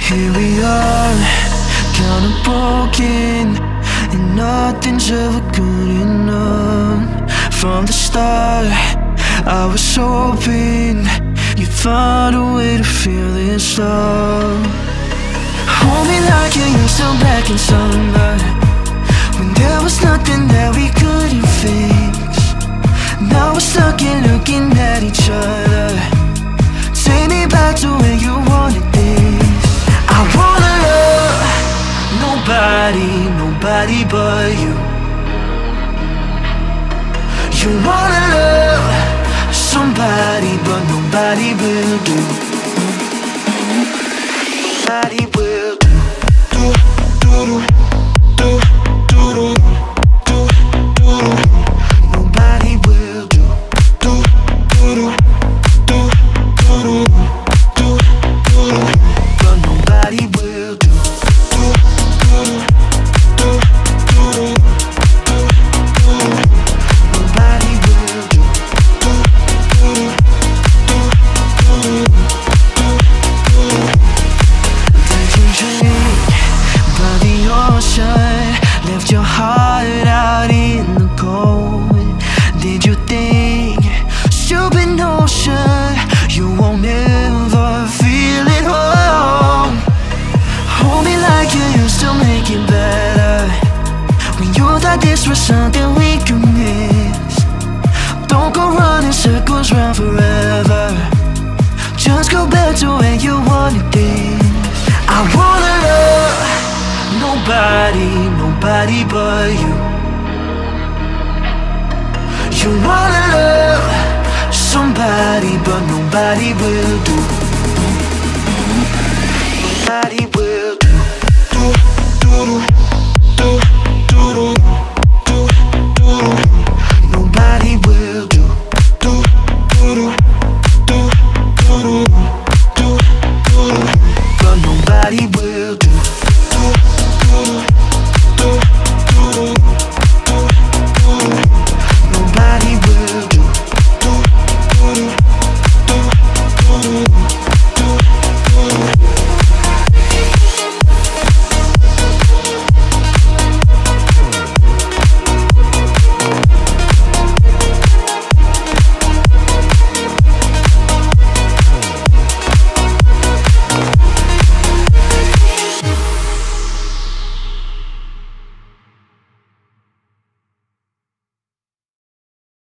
Here we are, kinda broken, and nothing's ever good enough. From the start, I was hoping you'd find a way to feel this love. Hold me like you used to back in summer, when there was nothing that we couldn't fix. Now we're stuck in looking at each other. Take me back to where you wanted this. I wanna love nobody but you. You wanna love somebody, but nobody will do. Nobody will do. Nobody will do. But nobody will do. Nobody will do. By the ocean, left your heart out in the cold. Did you think, stupid notion, you won't ever feel it home? Hold me like you used to make it better, when you thought this was something we could miss. Don't go running circles round forever, just go back to where you wanted this. I wanna love nobody but you. You wanna love somebody, but nobody will do. Nobody